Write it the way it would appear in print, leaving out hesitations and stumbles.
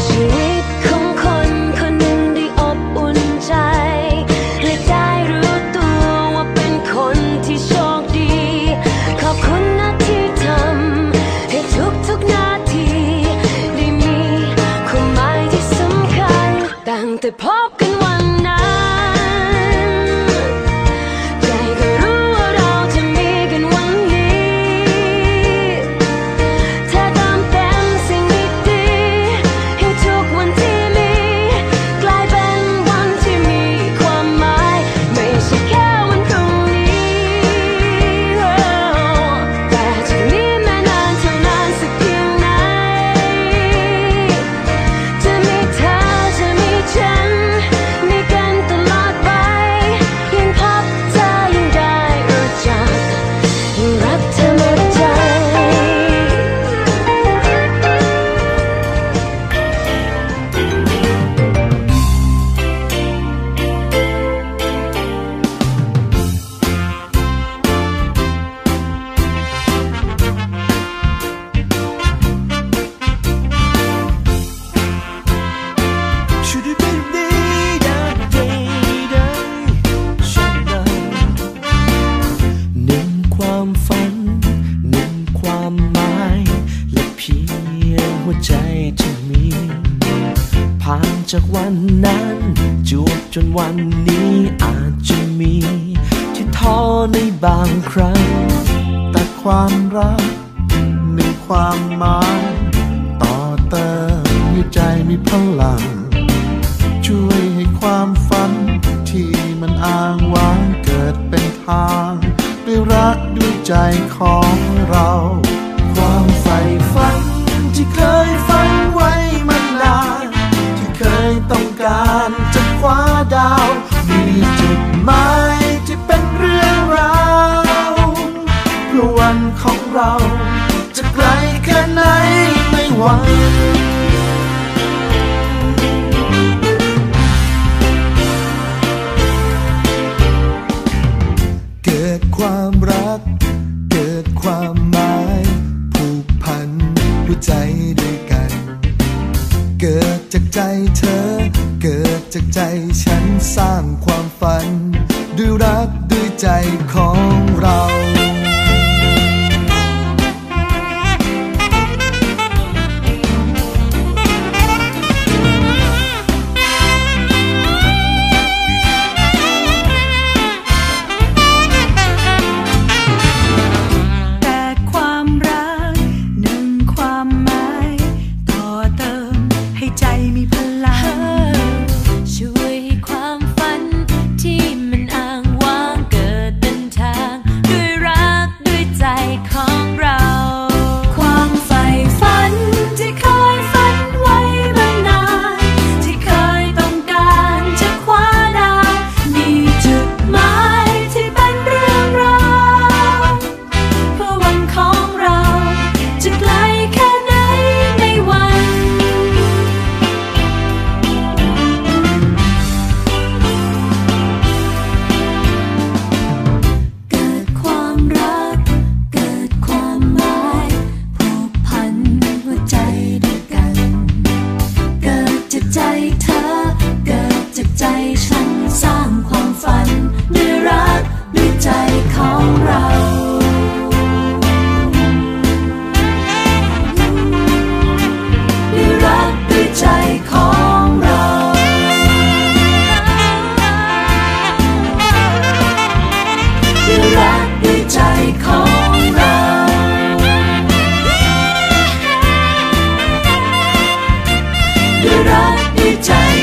ชีวิตของคนคนหนึ่งได้อบอุ่นใจและได้รู้ตัวว่าเป็นคนที่โชคดีขอบคุณนะที่ทำให้ทุกนาทีได้มีความหมายที่สำคัญตั้งแต่พบกันวันนั้นจากวันนั้นจวบจนวันนี้อาจจะมีที่ท้อในบางครั้งแต่ความรักมีความหมายต่อเติมให้ใจมีพลังช่วยให้ความฝันที่มันอ้างว้างเกิดเป็นทางด้วยรักด้วยใจของเราความใฝ่ฝันที่เคยฝันไว้มานานเคยต้องการจะคว้าดาวมีจุดหมายที่เป็นเรื่องราวเพื่อวันของเราจะไกลแค่ไหนไม่หวั่นเกิดความรักเกิดความหมายผูกพันหัวใจด้วยกันเกิดจากใจเธอเกิดจากใจฉันสร้างความฝันด้วยรักด้วยใจของเราด้วยรักด้วยใจ